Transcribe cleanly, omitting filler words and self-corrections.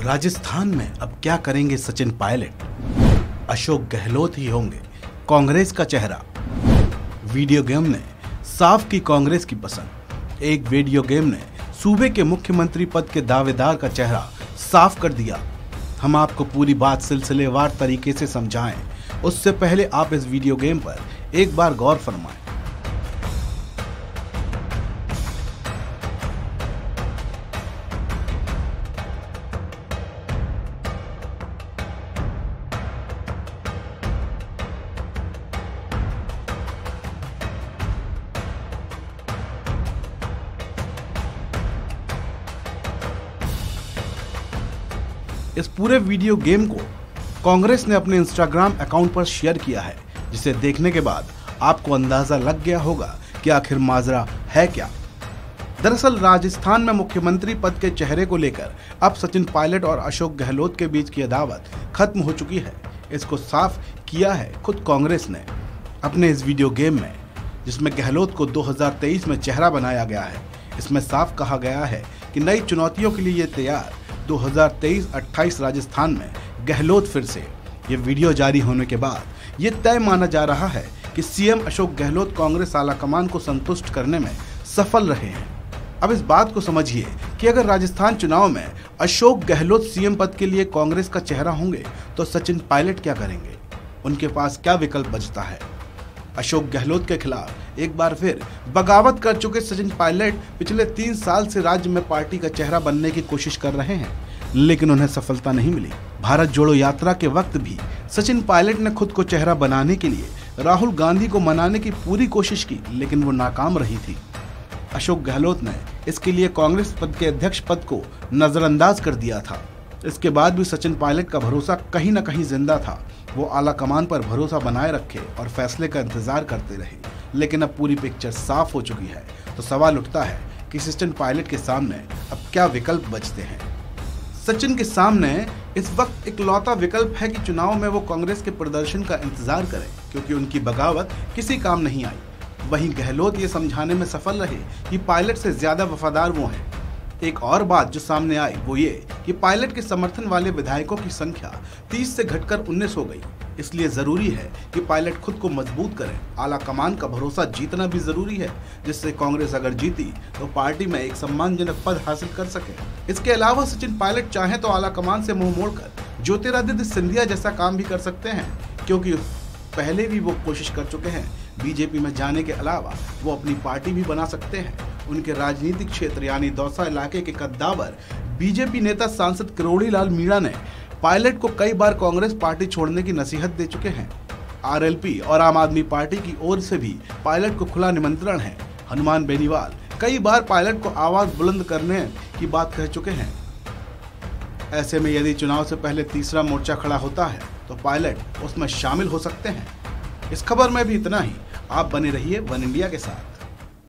राजस्थान में अब क्या करेंगे सचिन पायलट? अशोक गहलोत ही होंगे कांग्रेस का चेहरा। वीडियो गेम ने साफ की कांग्रेस की पसंद। एक वीडियो गेम ने सूबे के मुख्यमंत्री पद के दावेदार का चेहरा साफ कर दिया। हम आपको पूरी बात सिलसिलेवार तरीके से समझाएं, उससे पहले आप इस वीडियो गेम पर एक बार गौर फरमाएं। इस पूरे वीडियो गेम को कांग्रेस ने अपने इंस्टाग्राम अकाउंट पर शेयर किया है, जिसे देखने के बाद आपको अंदाजा लग गया होगा कि आखिर माजरा है क्या। दरअसल राजस्थान में मुख्यमंत्री पद के चेहरे को लेकर अब सचिन पायलट और अशोक गहलोत के बीच की अदावत खत्म हो चुकी है। इसको साफ किया है खुद कांग्रेस ने अपने इस वीडियो गेम में, जिसमें गहलोत को 2023 में चेहरा बनाया गया है। इसमें साफ कहा गया है कि नई चुनौतियों के लिए ये तैयार। 2023-28 राजस्थान में गहलोत फिर से। ये वीडियो जारी होने के बाद ये तय माना जा रहा है कि सीएम अशोक गहलोत कांग्रेस आलाकमान को संतुष्ट करने में सफल रहे हैं। अब इस बात को समझिए कि अगर राजस्थान चुनाव में अशोक गहलोत सीएम पद के लिए कांग्रेस का चेहरा होंगे तो सचिन पायलट क्या करेंगे? उनके पास क्या विकल्प बचता है? अशोक गहलोत के खिलाफ एक बार फिर बगावत कर चुके सचिन पायलट पिछले 3 साल से राज्य में पार्टी का चेहरा बनने की कोशिश कर रहे हैं, लेकिन उन्हें सफलता नहीं मिली। भारत जोड़ो यात्रा के वक्त भी सचिन पायलट ने खुद को चेहरा बनाने के लिए राहुल गांधी को मनाने की पूरी कोशिश की, लेकिन वो नाकाम रही थी। अशोक गहलोत ने इसके लिए कांग्रेस पद के अध्यक्ष पद को नजरअंदाज कर दिया था। इसके बाद भी सचिन पायलट का भरोसा कहीं न कहीं जिंदा था। वो आला कमान पर भरोसा बनाए रखे और फैसले का इंतजार करते रहे, लेकिन अब पूरी पिक्चर साफ हो चुकी है। तो सवाल उठता है कि सचिन पायलट के सामने अब क्या विकल्प बचते हैं? सचिन के सामने इस वक्त इकलौता विकल्प है कि चुनाव में वो कांग्रेस के प्रदर्शन का इंतजार करें, क्योंकि उनकी बगावत किसी काम नहीं आई। वहीं गहलोत ये समझाने में सफल रहे कि पायलट से ज्यादा वफादार वो हैं। एक और बात जो सामने आई वो ये कि पायलट के समर्थन वाले विधायकों की संख्या 30 से घटकर 19 हो गई। इसलिए जरूरी है कि पायलट खुद को मजबूत करें। आला कमान का भरोसा जीतना भी जरूरी है, जिससे कांग्रेस अगर जीती तो पार्टी में एक सम्मानजनक पद हासिल कर सके। इसके अलावा सचिन पायलट चाहे तो आला कमान से मुंह मोड़कर ज्योतिरादित्य सिंधिया जैसा काम भी कर सकते हैं, क्योंकि पहले भी वो कोशिश कर चुके हैं। बीजेपी में जाने के अलावा वो अपनी पार्टी भी बना सकते हैं। उनके राजनीतिक क्षेत्र यानी दौसा इलाके के कद्दावर बीजेपी नेता सांसद किरोड़ीलाल मीणा ने पायलट को कई बार कांग्रेस पार्टी छोड़ने की नसीहत दे चुके हैं। आरएलपी और आम आदमी पार्टी की ओर से भी पायलट को खुला निमंत्रण है। हनुमान बेनीवाल कई बार पायलट को आवाज बुलंद करने की बात कह चुके हैं। ऐसे में यदि चुनाव से पहले तीसरा मोर्चा खड़ा होता है तो पायलट उसमें शामिल हो सकते हैं। इस खबर में भी इतना ही। आप बने रहिए वन इंडिया के साथ।